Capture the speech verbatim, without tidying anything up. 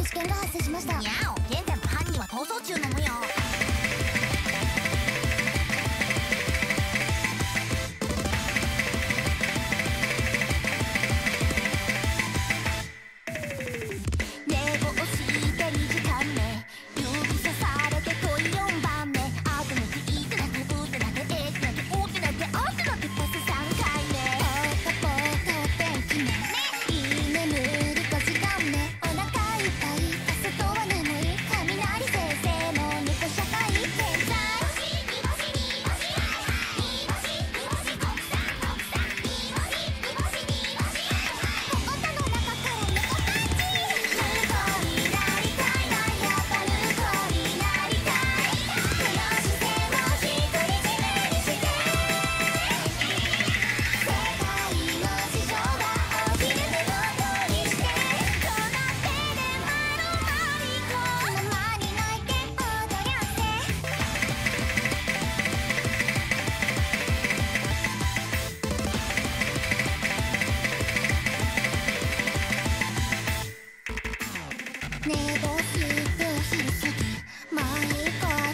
事件が発生しました。 にゃお、現在も犯人は逃走中の模様。 寝坊してにじかんめ、指さされて問いよんばんめ、あとなっていってなってうってなってえってなっておってなってあってなってパスさんかいめ。ポカポカお天気ね、いい眠りごじかんめ、お腹いっぱい外は眠い、雷先生も猫社会健在。煮干し煮干し煮干し煮干し国産国産煮干し煮干し煮干しお歌の中から猫パンチ。ヌーコになりたいな、やっぱヌーコになりたい。この視線を独り占めにして、世界の事情がお昼寝ごとにして、この手で丸まりこの間に泣いて踊りゃせ。寝坊してお昼過ぎ、毎回